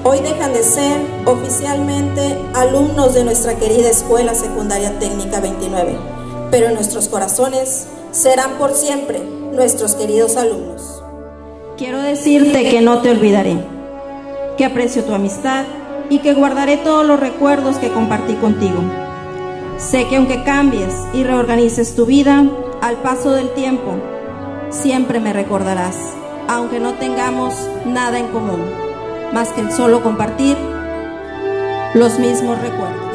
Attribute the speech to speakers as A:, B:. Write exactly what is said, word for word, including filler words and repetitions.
A: Hoy dejan de ser oficialmente alumnos de nuestra querida Escuela Secundaria Técnica veintinueve, pero en nuestros corazones serán por siempre nuestros queridos alumnos.
B: Quiero decirte que no te olvidaré, que aprecio tu amistad y que guardaré todos los recuerdos que compartí contigo. Sé que aunque cambies y reorganices tu vida, al paso del tiempo, siempre me recordarás, aunque no tengamos nada en común, más que el solo compartir los mismos recuerdos.